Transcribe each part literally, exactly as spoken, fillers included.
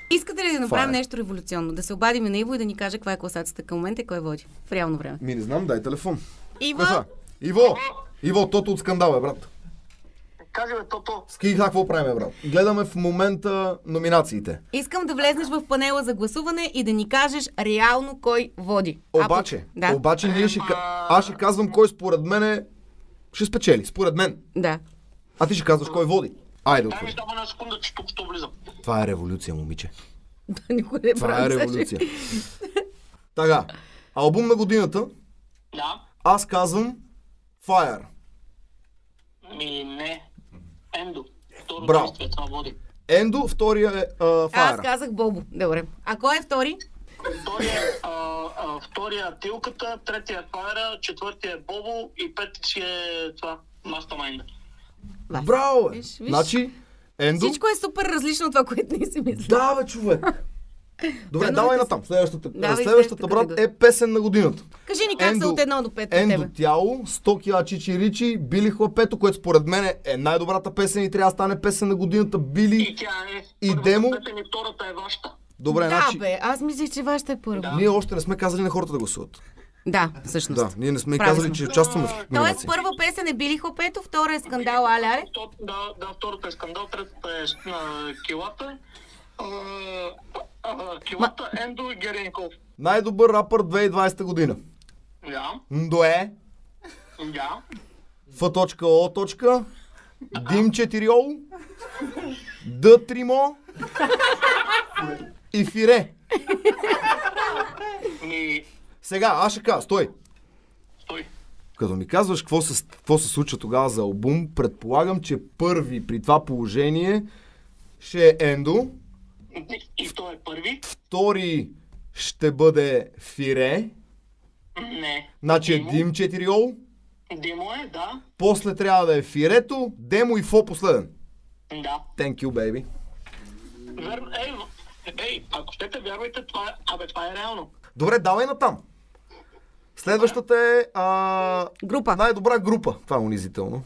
Искате ли да направим Fire. нещо революционно? Да се обадим на Иво и да ни каже каква е класацията към момента и кой води в реално време? Ми не знам, дай телефон. Иво! Каква? Иво! Иво, Тото от скандал, бе, брат. Кажи бе, Тото. Ски, какво правим, брат? Гледаме в момента номинациите. Искам да влезнеш в панела за гласуване и да ни кажеш реално кой води. Обаче, А, да. обаче ние ще, ка- аз ще казвам кой според мен ще спечели. Според мен. Да. А ти ще казваш кой води. Айде, Дай ми отвори. само една секунда, че тук що влизам. Това е революция, момиче. Никой не Това е прави, революция. Така, албум на годината. Да? Аз казвам Fire. Ми не. Ендо. Второ Браво. действие, това води. Ендо, втория е а, Аз Fire. казах Бобо. Добре. А кой е втори? Втория, а, а, втория е Тилката, третия е Файра, четвъртия е Бобо и пети си е това, Mastermind. Браво, бе! Виж, виж. Значи, Ендо... Всичко е супер различно от това, което не си мисля. Да, бе, човек! Добре, Дано давай да натам. Следващата, Давай следващата следващата брат, категория. е песен на годината. Кажи ни как Ендо- са от едно до пет от Ендо тебе. тяло, сто кила Чичи Ричи, Били Хлапето, което според мен е най-добрата песен и трябва да стане песен на годината. И Били... тя е. И първата Демо? песен и втората е вашата. Добре, Да, значи... бе, аз мислих, че вашата е първа. Да. Ние още не сме казали на хората да гласуват. Да, всъщност. Да, ние не сме и Прави казали, сме. че участваме в Тоест, номинации. първа песен е Били Хопето, втора е Скандал Але Але. Втор- Да, да, втората е Скандал, третата е а, Килата. А, а, Килата, Ендо и Геренков. Най-добър рапър две хиляди и двадесета година. Да, Ндое, да. Ф.О. Дим четири О, Д Тримо и Фире. Ми, Сега, аз ще кажа, стой. стой. Като ми казваш какво се, какво се случва тогава за албум, предполагам, че първи при това положение ще е Ендо, И, и той е първи. втори ще бъде Фире, Не. значи е Димо. Дим четири О, Демо е, да. после трябва да е Фирето, Демо и Фо последен. Да. Thank you, baby. Верно. Ей, ей, ако щете, вярвайте, това е, абе, това е реално. Добре, давай натам. Следващата е а... Група. най-добра група. Това е унизително.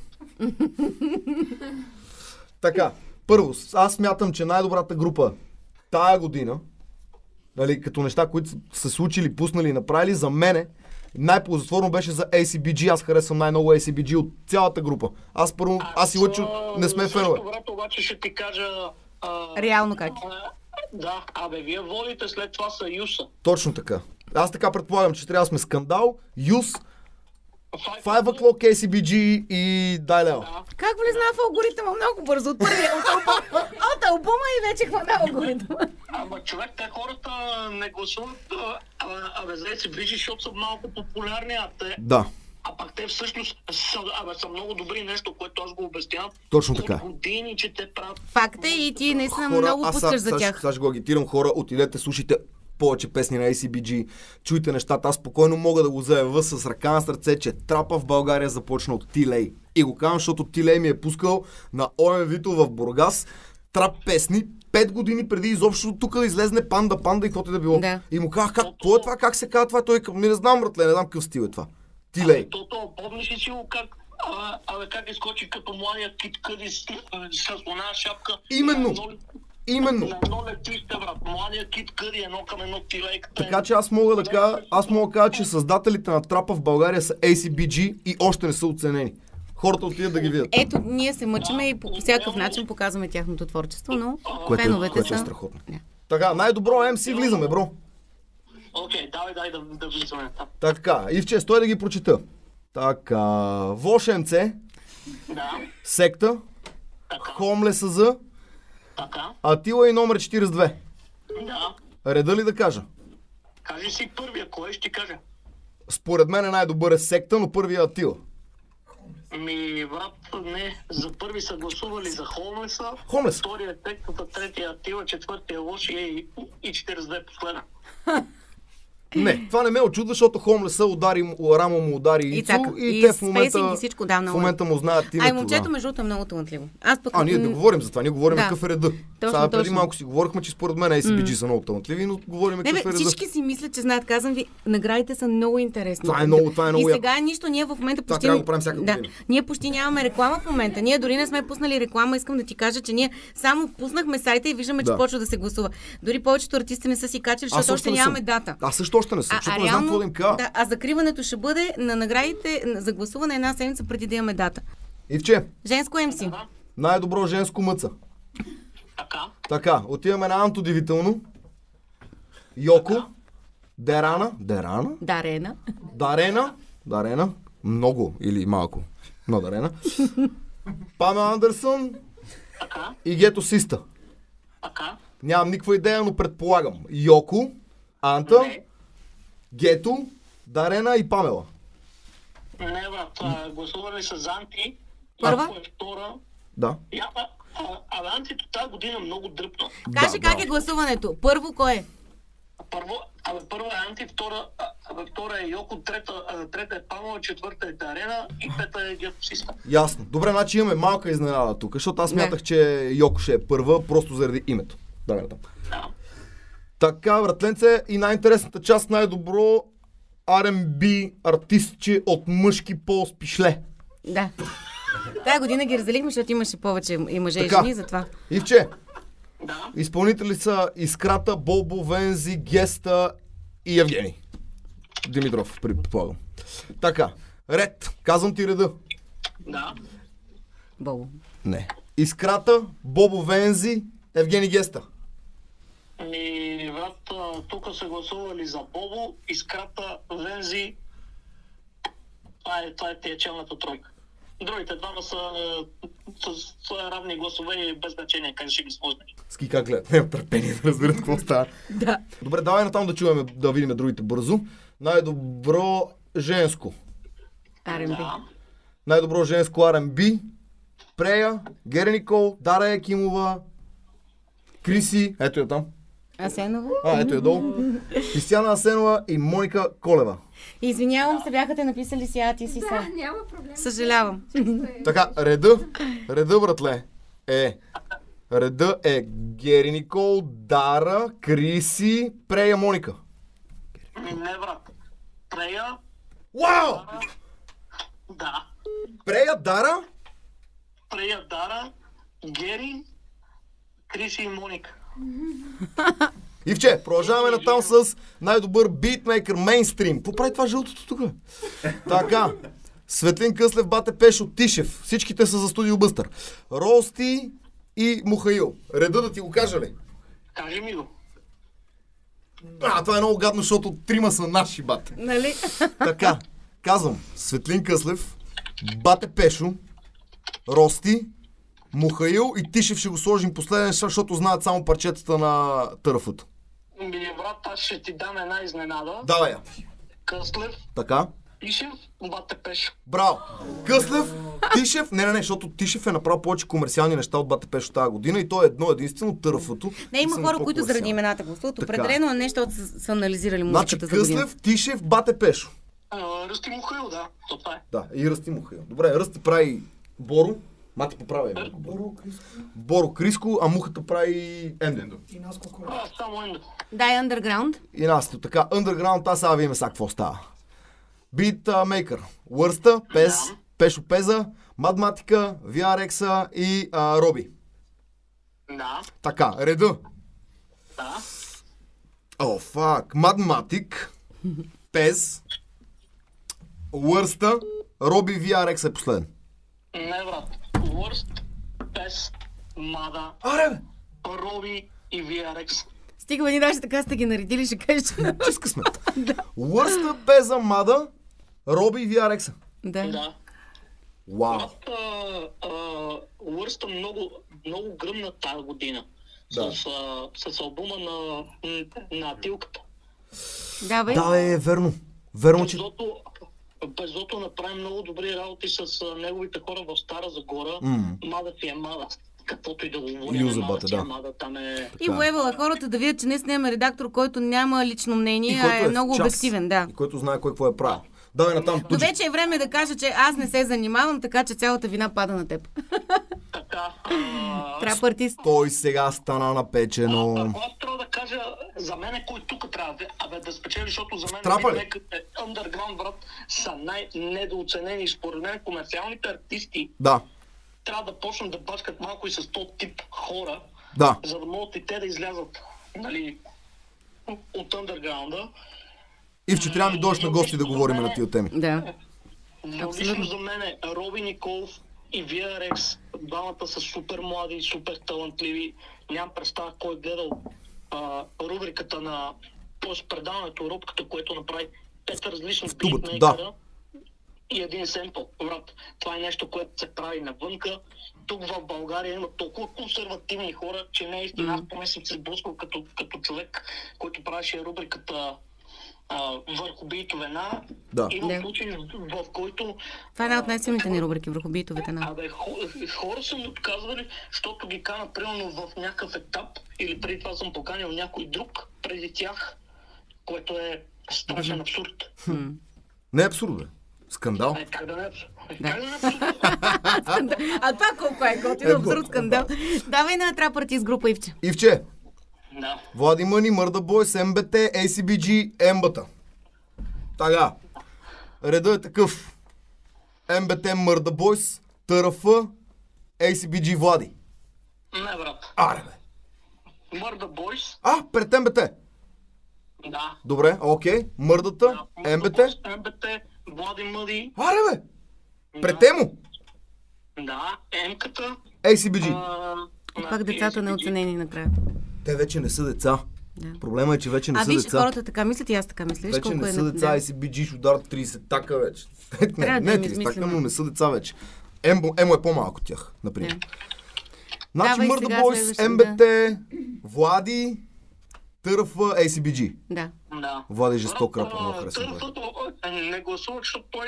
Така, първо, аз смятам, че най-добрата група тая година, нали, като неща, които са се случили, пуснали и направили, за мене най-ползотворно беше за Ей Си Би Джи. Аз харесвам най-много Ей Си Би Джи от цялата група. Аз първо, аз и Лъчо не сме фенове. Също, брат, обаче ще ти кажа... А, Реално как? а, да, абе, вие водите след това Съюза. Точно така. Аз така предполагам, че трябва да сме Скандал, Юз, Five Five O'Clock, Ей Си Би Джи и Дай Лео. Да. Как влезна в алгоритъма много бързо? От първия, от, албум, от албума и вече хвана алгоритъма. Ама човек, те хората не гласуват, а, а, абе, за се ближи, защото са малко популярни, а те... Да, А пак те всъщност са, абе, са много добри, нещо, което аз го обяснявам. Точно от така. години, че те правят... Факт е и ти наистина много аз пускаш са- за сега- тях. Сега ще го агитирам хора, отидете, слушайте повече песни на Ей Си Би Джи, чуйте нещата. Аз спокойно мога да го заявя с ръка на сърце, че трапа в България започна от Тилей. И го казвам, защото Тилей ми е пускал на О Ем Вито в Бургас трап песни пет години преди изобщо тук да излезне Панда Панда и каквото и да било. Да. И му казах, как, какво е това, как се казва това? Той към, не знам, братле, не знам какъв стил е това. Тилей. Тото, помниш ли си го как, а, абе, как изкочи като младия кит къди с, с слона шапка? Именно. На едно- Именно. На едно летище, брат. Младия кит къди едно към едно тилейката. Така че аз мога да кажа, аз мога да кажа, че създателите на трапа в България са Ей Си Би Джи и още не са оценени. Хората отидат да ги видят. Ето, ние се мъчиме и по всякакъв начин показваме тяхното творчество, но Което е, феновете което е са... страхотно. Да. Така, най-добро Ем Си влизаме, бро. Окей, давай, дай да, да влизаме там. Така, Ивче, стой да ги прочита. Така, Вошенце, Да, Секта, така, Хомлеса за, така, Атила и номер четиридесет и две. да. Реда ли да кажа? Кажи си първия, кой ще ти кажа? Според мен е най-добър е Секта, но първия е Атила. Ми, брат, не. За първи са гласували за Холмеса. Холмес. Втория е Тектата, третия е Атила, четвъртия е Лошия и, и четиридесет и две последна. Не, това не ме очудва, защото Хомлеса удари, му- рамо му удари И Ицо така, и, и те в с момента, фейсинг и всичко, да, в много. момента му знаят името. Ай, момчето, да. между другото, е много талантливо. Аз пък... А, ние не м, говорим за това, ние говорим Да. какъв е реда. Точно, Сега преди точно. малко си говорихме, че според мен Ей Си Би Джи са много талантливи, но говорим Не, какъв бе, е реда. всички си мислят, че знаят. Казвам ви, наградите са много интересни. Това е много- това е много И яко. сега е нищо, ние в момента Това почти... трябва да го правим всяка да, година. ние почти нямаме реклама в момента. Ние дори не сме пуснали реклама. Искам да ти кажа, че ние само пуснахме сайта и виждаме, че Да. почва да се гласува. Дори повечето артисти не са си качили, защото също още не нямаме съм. дата. Аз също още не съм, защото не знам какво да им кажа. да, а закриването ще бъде на наградите за гласуване една седмица преди да имаме дата. Ивче, Женско Ем Си. Да, най-добро женско мъца. така. Така, отиваме на антудивително. Йоко, Дерана, Дерана, Дарена. Дарена, Дарена, много или малко, но Дарена. Памела Андерсън Така, и Гето Систа. така. Нямам никаква идея, но предполагам. Йоко, Анта, Не, Гето, Дарена и Памела. не, брат. а, Гласували са за Анти. Първа? Йоко е втора. Да. Я, а, а, а Антито тази година много дръпна. Кажи Да, как да. е гласуването. Първо кой е? Първо, абе, първа е Анти, втора, а, абе, втора е Йоко, трета, а, трета е Памела, четвърта е Дарена и пета е Гето Систа. Ясно. Добре, значи имаме малка изненада тук, защото аз Не. смятах, че Йоко ще е първа, просто заради името. Дарената. Да. Така, братленце, и най-интересната част, най-добро Ар Ен Би артистче от мъжки пол с пишле. Да. Тая година ги разделихме, защото имаше повече и мъже и Така. жени, затова. Ивче, Да. изпълнители са Искрата, Бобо, Вензи, Геста и Евгений Димитров, предполагам. Така, ред. Казвам ти реда. Да. Бобо. Не. Искрата, Бобо, Вензи, Евгений Геста. Ми, брат, а, тук са гласували за Бобо, Искрата, Вензи. Това е, това е тия челната тройка. Другите двама са а, с, с равни гласове и без значение как ще ги сложим. Ски как гледат. Нямам търпение да разберат какво става. Да. Добре, давай натам да чуем, да видим другите бързо. Най-добро женско. Ар Ен Би. Да. Най-добро женско Ар Ен Би. Прея, Гери Никол, Дара Якимова, Криси, ето я там. Асенова. А, ето я долу. Кристияна Асенова и Моника Колева. Извинявам се, бяха те написали си, а ти си Да, са. няма проблем. Съжалявам. Така, реда, реда, братле, е... Реда е Гери Никол, Дара, Криси, Прея, Моника. Ми, не, брат. Прея, Вау! да. Прея, Дара? Прея, Дара, Гери, Криси и Моника. Ивче, продължаваме натам с най-добър битмейкър мейнстрим. Какво прави това жълтото тук? Така. Светлин Къслев, Бате Пешо, Тишев. Всичките са за Студио Бъстър. Рости и Мухаил. Реда да ти го кажа ли? Кажи ми го. А, това е много гадно, защото трима са наши, бате. Нали? Така, казвам. Светлин Къслев, Бате Пешо, Рости, Мухаил и Тишев ще го сложим последен, защото знаят само парчетата на търфото. Ми, брат, аз ще ти дам една изненада. Давай я. Къслев, Така. Тишев, Бате Пешо. Браво! Къслев, Тишев, не, не, не, защото Тишев е направил повече комерциални неща от Бате Пешо тази година и то е едно единствено търфото. Не, има Съм хора, толкова които заради силен. имената гласуват. Така. Определено е нещо, от са са анализирали Значи музиката за година. Къслев, Тишев, Бате Пешо. А, Ръсти Мухаил, да. То това е. Да, и Ръсти Мухаил. Добре, Ръсти прави Боро. Мати поправя. Марко. Боро, Криско Боро Криско, а Мухата прави Ендо. и Наско Колев. А, само Ендо. Да, и Underground. И нас така. Underground, аз сега видим сега какво става. Beatmaker. Върста, Пес, Пешо Пеза, Мадматика, ви ар екс-а и а, Роби. Да, Така, реда. да. О, фак. Мадматик, Пез, Върста, Роби, ви ар екс е последен. Не, брат. Worst, Пес, Мада, Аре, бе! Роби и ви ар екс. Стига ни даже така сте ги наредили, ще кажеш. Чиска сме. Върста, Пеза, Мада, Роби и ви ар екс. Да. Да. Вау. Брат, Worst много, много гръмна тази година. Да. С, а, с албума на, на Тилката. Да, бе. Да, е, верно. Верно, че... Безото, Безото направи много добри работи с а, неговите хора в Стара Загора. М. Мада ти е мада. каквото и да говорим, Юза ама бата, тя да. Мада там е... И воевала хората да видят, че наистина имаме редактор, който няма лично мнение, а е, в много час, обективен, да. И който знае кой какво е правил. Давай натам, Но Туджи. вече е време да кажа, че аз не се занимавам, така че цялата вина пада на теб. Така, а... Трап артист. Той сега стана напечено. Ако аз трябва да кажа, за мен кой тук трябва да, абе, да спечели, защото за мен Трапа ли? битмейкърите Underground, брат, са най-недооценени. Според мен комерциалните артисти Да, трябва да почнат да бачкат малко и с този тип хора, да. за да могат и те да излязат, нали, от Underground-а. Ивче, трябва ми дойдеш на гости да говорим на тия теми. Да. Но лично за мен е Роби Николов и Вия Рекс, двамата са супер млади, супер талантливи. Нямам представа кой е гледал а, рубриката на, т.е. предаването, рубката, което направи пет различни тубата, битмейкера и един семпъл. Брат, това е нещо, което се прави навънка. Тук в България има толкова консервативни хора, че не е истина. Аз поне съм се сблъскал като, като човек, който правеше рубриката а, върху битове на. Да. Има Да. случаи, в, в който... Това е една от най-силните ни рубрики върху битовете на. Абе, хора, хора са ми отказвали, защото ги кана примерно в някакъв етап, или преди това съм поканил някой друг преди тях, което е страшен абсурд. Не е абсурдно. Скандал. Е, как да не е абсурд? Е, Да. Как да не е абсурд? А това колко е готино, Е, абсурд готино, скандал. Давай на трап артист група Ивче. Ивче, Да. Влади Мъни, Мърда Бойс, Ем Би Ти, Ей Си Би Джи, Ембата. Така. Редът е такъв. Ем Би Ти, Мърда Бойс, Т Р Ф, Ей Си Би Джи, Влади. Не, брат. Аре, бе. Мърда Бойс. А, пред Ем Би Ти. Да. Добре, окей. Мърдата, Ем Би Ти. Ем Би Ти, Влади Мъди. Аре, бе. Пред Емо. Да, Емката. Ей Си Би Джи. а, И на пак децата Ей Си Би Джи. неоценени накрая. Те вече не са деца. Да. Проблема е, че вече не А са виж, деца. хората така мислят и аз така мисля. Виж Вече колко не е... са на- деца, да. Ей Си Би Джи ще ударят трийсет така вече. не, Трябва да не им трийсет така, измислим. но не са деца вече. Емо, Емо е по-малък от тях, например. Да. Значи Давай Мърда сега Бойс, следващия, Ем Би Ти, Влади, Т Р Ф, Ей Си Би Джи. Да. Да. Влади жесток Брат, рапър, много а, харесвам. Търфото, а, не гласува, защото той...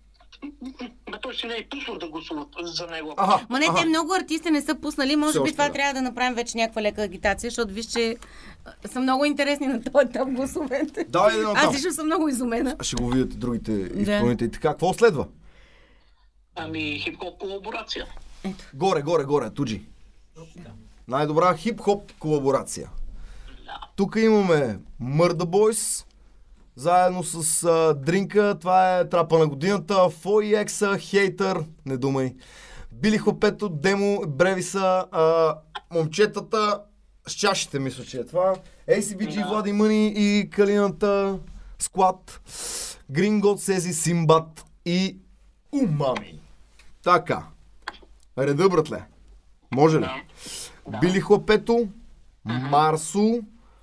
Бе, той си не е пуснал да гласуват за него. Аха, Ма не, аха. те много артисти не са пуснали. Може Все би още това да. трябва да направим вече някаква лека агитация, защото виж, че а, са много интересни на този етап гласовете. Давай да Аз там. лично съм много изумена. Ще го видят и другите изпълнители. Така, какво следва? Ами, хип-хоп колаборация. Горе, горе, горе, Туджи. Най-добра хип-хоп колаборация. Тук имаме Мърда Бойс, заедно с а, Дринка, това е трапа на годината, Фо и Екса, Хейтър, не думай, Били Хопето, Демо, Бревиса, а, момчетата с чашите, мисля, че е това, Ей Си Би Джи, Влади Мъни и Калината, Склад, Грингот, Сези, Симбат и Умами. Така, реда, братле. Може ли? Били Хлапето, Марсо,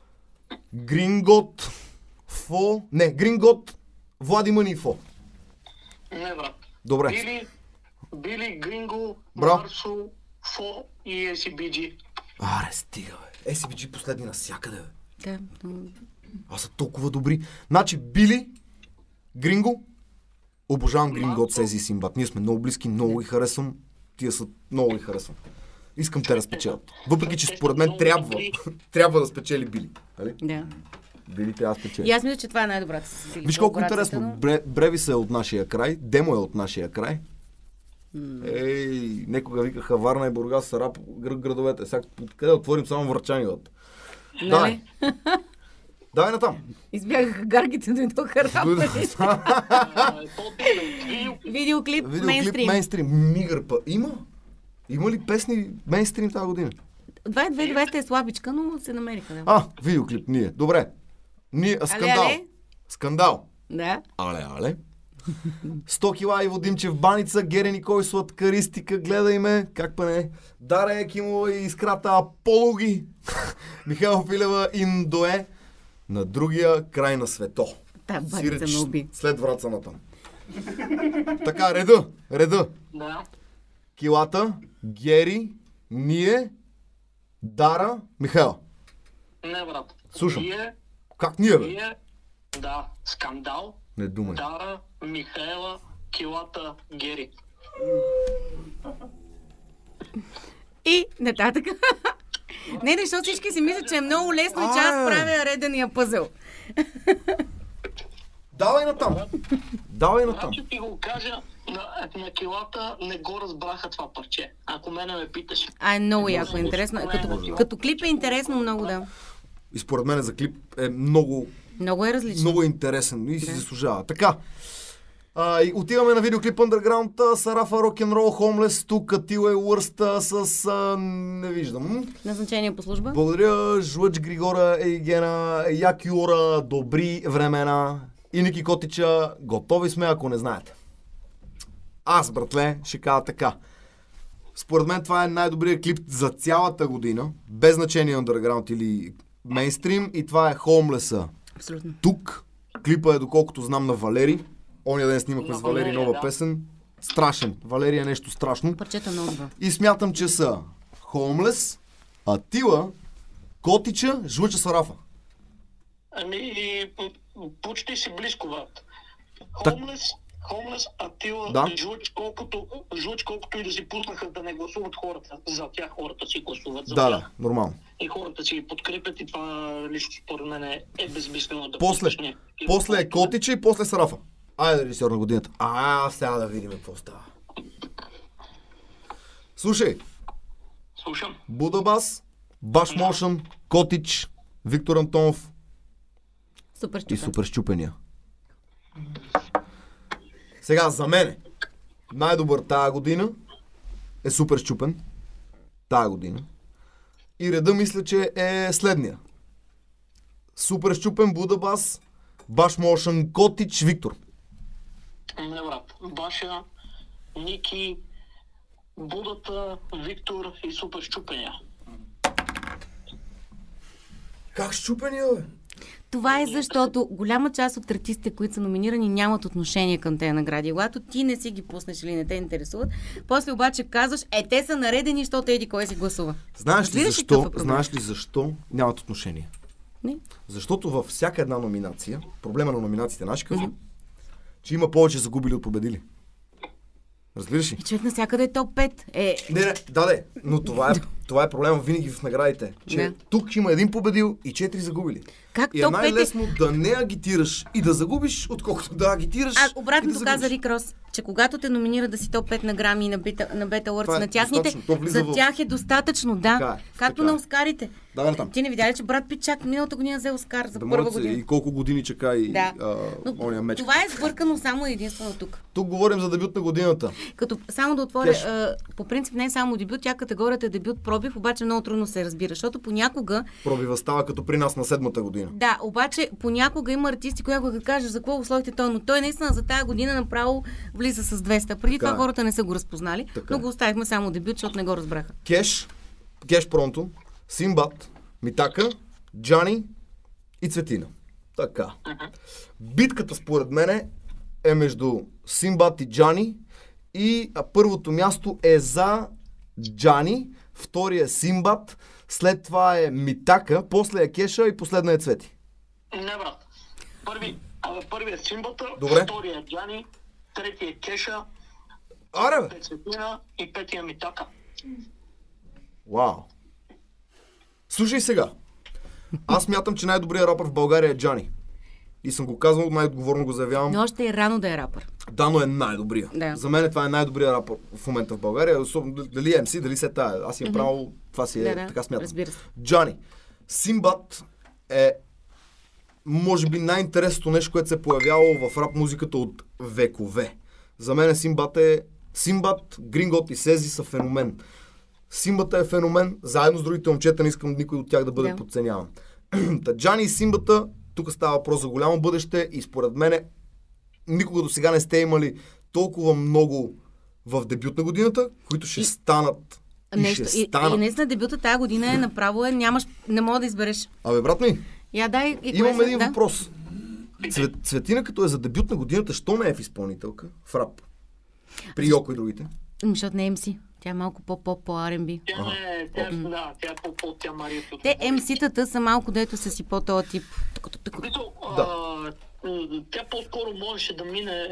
Грингот, Фо... Не, Грингот, Влади Мъни и Фо. Не, брат. Добре. Били, Били, Гринго, Браво. Марсо, Фо и Ей Си Би Джи. Аре, стига, бе. Ей Си Би Джи последни навсякъде, бе. Да. м, А са толкова добри. Значи, Били, Гринго, обожавам Грингот, Сези и Симбат. Ние сме много близки, много ги харесвам. Тия са много ги харесвам. Искам те да спечелят. Въпреки, че според мен трябва, трябва да спечели Били. Нали? Да. Били трябва да спечели. И аз мисля, че това е най-добрата с Били. Виж колко колаборацията, интересно. но- Бре, Бревис е от нашия край, Демо е от нашия край. Ей, некога викаха Варна и Бургас са рап гр- градовете. Сега къде отворим само Врачанилата. Нали? Давай натам. Избягаха гаргите, дойдоха рапъри. Видеоклип, Видеоклип мейнстрим. мейнстрим. Мигърпа. Има? Има ли песни мейнстрим тази година? две хиляди и двадесета е слабичка, но се намериха. Да. А, видеоклип, ние. Добре. Ние, а, скандал. але? Скандал. Да. Але, але. сто кила Иво Димчев Баница, Гери Никой Сладкаристика, гледай ме, как па не. Дара Екимова и Искрата Апологи. Михаил Филева Индое. На другия край на свето. Та баница Сиреч ме уби. след Врацаната. Така, реда, реда. Да. Килата, Гери, ние, Дара, Михаил. Не, брат. Слушам. Вие, Как ние, бе? вие, да, скандал, Не думай. Дара, Михаела, Килата, Гери. И нататък. Не, защото всички си мислят, че е много лесно и че аз правя редения пъзел. Давай натам. Давай натам. Значи ти го кажа, на, на килата не го разбраха това парче. Ако мене ме питаш. А, е много яко, интересно. Като, като клип е интересно много, да. И според мен за клип е много... Много е различно. Много е интересен и си Да. заслужава. Така. А, и отиваме на видеоклип Underground, Сарафа, Рок-н-рол, Хомлес, тук Катила и Уърста с... А, не виждам. Назначение по служба? Благодаря, Жлъч Григора, Ейгена, Як Юра, добри времена и Ники Котича. Готови сме, ако не знаете. Аз, братле, ще кажа така. Според мен това е най-добрият клип за цялата година, без значение Underground или мейнстрим, и това е Хомлеса. Абсолютно. Тук клипа е, доколкото знам, на Валери. Оня ден снимахме с Валери нова да. песен. Страшен. Валери е нещо страшно. Парчето е много добро. И смятам, че са Хомлес, Атила, Котича, Жлъча Сарафа. Ами, п- почти си близко, брат. Так. Хомлес, Хомлес, Атила, Да. Жлъч, колкото, Жлъч, колкото и да си пуснаха да не гласуват хората. За тях хората си гласуват. За Да, тях. да, нормално. И хората си ги подкрепят и това лично според мен е, е безмислено да После, пускаш някакви- после е Котича и после Сарафа. Айде, режисьор на годината. А, сега да видим какво става. Слушай, Слушам. Будабас, Баш Мошън, Котич, Виктор Антонов Супер и щупен. Супер щупения. Сега, за мен най-добър тая година е Супер щупен. Тая година. И реда мисля, че е следния. Супер щупен, Будабас, Баш Мошън, Котич, Виктор. Не, брат. Баша, Ники, Будата, Виктор и Супер щупения. Как щупения, бе? Това е защото голяма част от артистите, които са номинирани, нямат отношение към тези награди. Когато ти не си ги пуснеш или не те интересуват, после обаче казваш, е, те са наредени, защото еди кой си гласува. Знаеш ли Разбираш ли какъв защо? е проблем? Знаеш ли защо нямат отношение? Не? Защото във всяка една номинация, проблема на номинациите наши какъв е, че има повече загубили от победили. Разбираш ли? И човек навсякъде е топ пет. Е, Не, не, да, де, но това е, това е проблема винаги в наградите. Че Да. тук има един победил и четири загубили. как И е топ пет е... най-лесно да не агитираш и да загубиш, отколкото да агитираш А, и обратното да каза загубиш. Рик Рос, че когато те номинират да си топ пет на Грами и на Бета, на Бета Awards, Това е на тяхните, достатъчно. То влиза за в- тях е достатъчно, да. Така е, Както така на е. Оскарите. Да, да, там. Ти не видя ли, че брат Пит чак миналата година взе Оскар за Да първа могат се, година? и колко години чака и Да. а, ония меч. Това е сбъркано само и единствено тук. Тук говорим за дебют на годината. Като само да отворя, Кеш. а, по принцип не е само дебют, тя категорията е дебют пробив, обаче много трудно се разбира, защото понякога, Пробива става като при нас на седмата година. да, обаче понякога има артисти, които като кажеш за какво условите той, но той наистина за тази година направо влиза с двеста. Преди Така това е. хората не са го разпознали, Така но е. го оставихме само дебют, защото не го разбраха. Кеш, Кеш Пронто, Симбат, Митака, Джани и Цветина. Така. Битката според мене е между Симбат и Джани и а, първото място е за Джани, втория е Симбат, след това е Митака, после е Кеша и последна е Цвети. Не, брат. Първи, а, първият е Симбата, Добре. втория е Джани, третия е Кеша, Аре бе! пет Цветина и петия Митака. Вау! Слушай сега. Аз мятам, че най-добрият рапър в България е Джани. И съм го казал, най-отговорно го заявявам. Но още е рано да е рапър. Дано е най-добрия. Да. За мен това е най-добрият рапър в момента в България. Особено дали е Ем Си, дали се тая. Аз имам право, това си е, Да, да, така смятам. разбира се. Джани. Симбат е може би най-интересното нещо, което се е появявало в рап музиката от векове. За мен Симбат е... Симбат, Грингот и Сези са феномен. Симбата е феномен, заедно с другите момчета, не искам никой от тях да бъде Да. подценяван. Та Джани и Симбата, тук става въпрос за голямо бъдеще и според мене никога до сега не сте имали толкова много в дебют на годината, които ще И- станат. И Нещо. ще И, станат. и наистина дебюта тази година е направо, е, нямаш, не мога да избереш. Абе, брат ми, Я дай и имам кое един да? въпрос. Цвет, Цветина, като е за дебют на годината, що не е в изпълнителка? В рап. При Йоко и другите. Ами, защото не е Ем Си. Тя е малко по-поп, по-Ар Ен Би. Тя не е, тя, да, тя е по-по, тя Мария. Те Ем Си-тата са малко, дето са си по-този тип. Тук, тук, тук. Мисъл, Да. а, м, тя по-скоро можеше да мине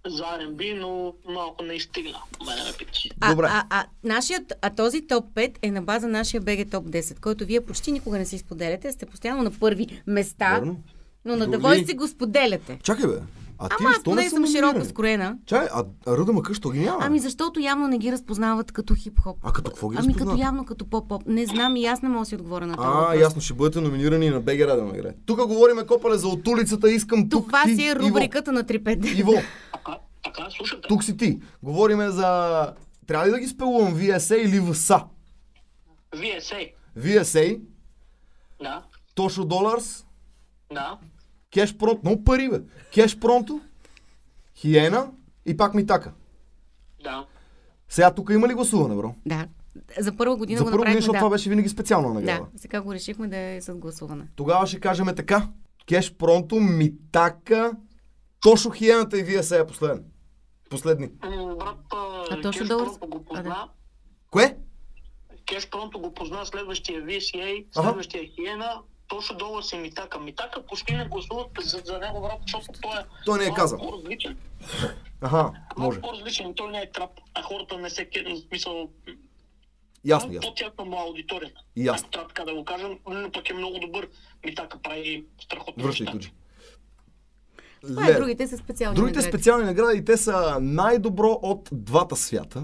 за Ар енд Би, но малко не изстигна. Мене ме питаш. А, Добре. а, а, нашият, а този топ пет е на база нашия БГ топ десет, който вие почти никога не си споделяте, сте постоянно на първи места, Верно. но на Дори- Давой си го споделяте. Чакай бе, а ти Ама аз що не поне са съм широко номинирани? скроена. Чай, а, а Ръда Мъка, що ги няма? Ами защото явно не ги разпознават като хип-хоп. А като какво ги Ами разпознават? като явно като поп-поп. Не знам и аз не мога да си отговоря на това. А, въпрос. ясно, ще бъдете номинирани на БГ Радио награди. Тук говориме, Копале, за от улицата, искам тук Това ти, си е рубриката на три пет. Иво. Иво, Така, така, слушате. тук си ти. Говориме за... Трябва ли да ги спелувам Ви Ес Ей или В С А? Ви Ес Ей. Ви Ес Ей, Да, Тошо Доларс, да. Кеш Пронто, много пари бе. Кеш Пронто, Хиена и пак Митака. Да. Сега тук има ли гласуване, бро? Да. За първа година За го първо година, направихме, защото да. това беше винаги специална награда. Да, сега го решихме да е с гласуване. Тогава ще кажем така. Кеш Пронто, Митака, Тошо Хиената и Ви Ес Ей е последен. Последни. М, Брат, А а, точно Кеш долар- Пронто го А, да. позна. Кое? Кеш Пронто го позна, следващия Ви Ес Ей, Аха. следващия Хиена, точно долу си Митака. Митака почти не гласуват за, за него, брат, защото той е, Той не е малко казал. по-различен. Аха, може. Малко по-различен, той не е трап, а хората не се кедат, в смисъл, Ясно, ясно. по-тясна му аудитория. И ясно. Ако трябва така да го кажем, но пък е много добър. Митака прави страхотни Връщай, неща. Туджи. Това е Леле. другите са специални Другите награди. специални награди, и те са най-добро от двата свята.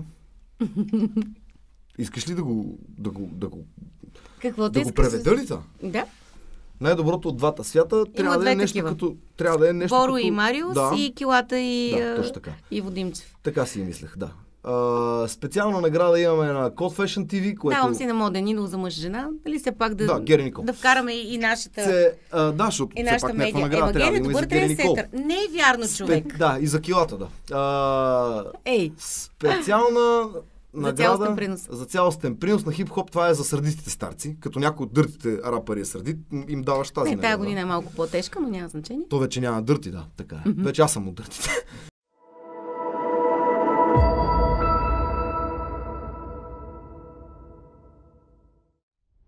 Искаш ли да го, да го, да го, Какво да те го искаш? преведа ли това? Да. Най-доброто от двата свята трябва да две е нещо такива. като... Трябва да е нещо Боро като... и Мариус да, и Килата и, Да, а, точно така. и Водимчев. Така си и мислех, да. А, специална награда имаме на Code Fashion Ти Ви, което... Давам си на моден идол за мъж-жена. Дали все пак да, Да, Гери Никол. да вкараме и, и нашата, Се, а, да, защото и все нашата пак някаква медия. награда Ема трябва да Гери е има и за добър Гери Никол. трендсетър. Не е вярно, човек. Спе... Да, и за килата, да. А, Ей, специална награда цялостен принос. за цялостен принос на хип-хоп, това е за сърдитите старци. Като някой от дъртите рапъри е сърдит, им даваш тази не, награда. тая година е малко по-тежка, но няма значение. То вече няма дърти, да, така е. Вече аз съм от дъртите.